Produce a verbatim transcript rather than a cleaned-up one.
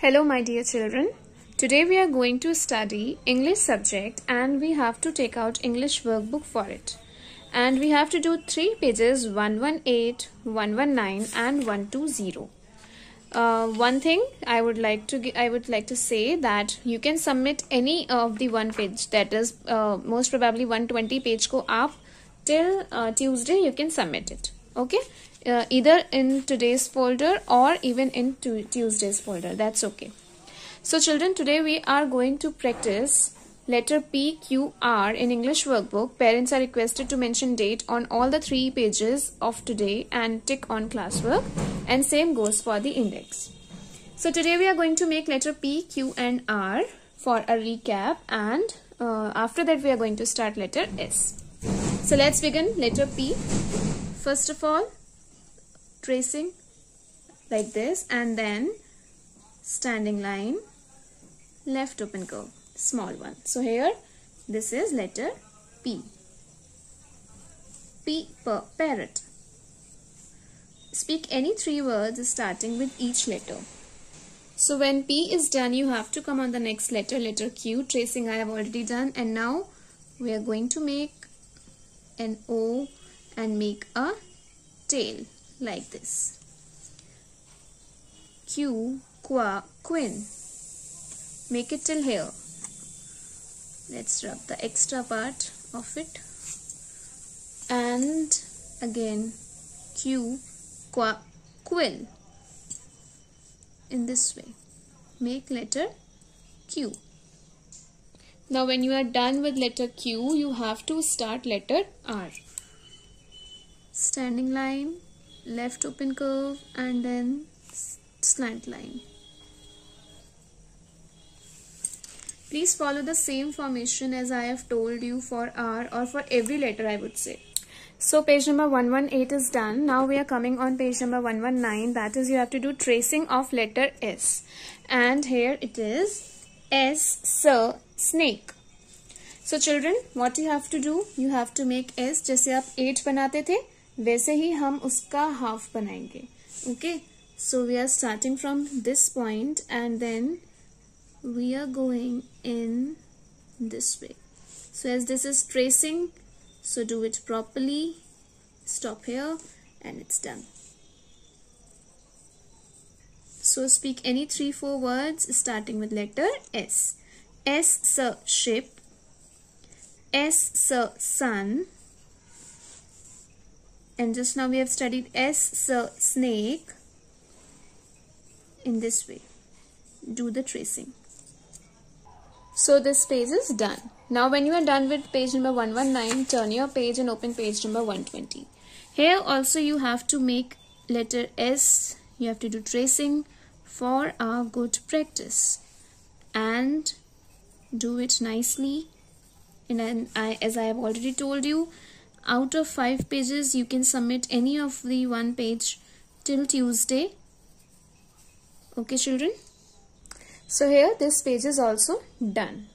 Hello my dear children. Today we are going to study English subject and we have to take out English workbook for it. And we have to do three pages one eighteen, one nineteen and one twenty. Uh, one thing I would like to I would like to say that you can submit any of the one page, that is uh, most probably one twenty page ko aap till uh, Tuesday you can submit it. Okay, uh, either in today's folder or even in Tuesday's folder, that's okay. So children, today we are going to practice letter P, Q, R in English workbook. Parents are requested to mention date on all the three pages of today and tick on classwork, and same goes for the index. So today we are going to make letter P, Q and R for a recap, and uh, after that we are going to start letter S. So let's begin letter P. First of all, tracing like this, and then standing line, left open curve, small one. So here this is letter P. P per parrot. Speak any three words starting with each letter. So when P is done, you have to come on the next letter, letter Q. Tracing I have already done, and now we are going to make an O and make a tail like this. Q, qua, quin. Make it till here. Let's rub the extra part of it. And again Q, qua, quill. In this way, make letter Q. Now when you are done with letter Q, you have to start letter R. Standing line, left open curve, and then slant line. Please follow the same formation as I have told you for R, or for every letter I would say. So page number one eighteen is done. Now we are coming on page number one nineteen. That is, you have to do tracing of letter S. And here it is S, sir, snake. So children, what you have to do? You have to make S. जैसे आप eight बनाते थे, वैसे ही हम उसका half बनाएंगे. Okay. So we are starting from this point and then we are going in this way. So as this is tracing, so do it properly. Stop here and it's done. So speak any three four words starting with letter S. S, sir, ship. S, sir, sun. And just now we have studied S, sir, snake. In this way, do the tracing. So this page is done. Now when you are done with page number one nineteen, turn your page and open page number one twenty. Here also you have to make letter S. You have to do tracing for a good practice, and do it nicely. And I, as I have already told you, out of five pages you can submit any of the one page till Tuesday. Okay children, so here this page is also done.